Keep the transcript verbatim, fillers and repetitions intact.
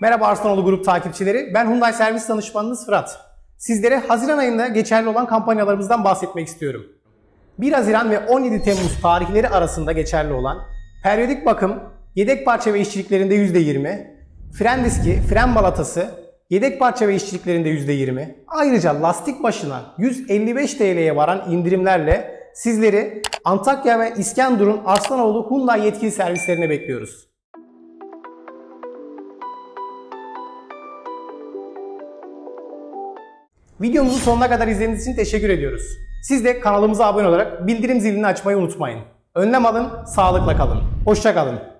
Merhaba Arslanoğlu Grup takipçileri. Ben Hyundai servis danışmanınız Fırat. Sizlere Haziran ayında geçerli olan kampanyalarımızdan bahsetmek istiyorum. bir Haziran ve on yedi Temmuz tarihleri arasında geçerli olan periyodik bakım, yedek parça ve işçiliklerinde yüzde yirmi, fren diski, fren balatası, yedek parça ve işçiliklerinde yüzde yirmi, ayrıca lastik başına yüz elli beş T L'ye varan indirimlerle sizleri Antakya ve İskenderun Arslanoğlu Hyundai yetkili servislerine bekliyoruz. Videomuzu sonuna kadar izlediğiniz için teşekkür ediyoruz. Siz de kanalımıza abone olarak bildirim zilini açmayı unutmayın. Önlem alın, sağlıkla kalın. Hoşça kalın.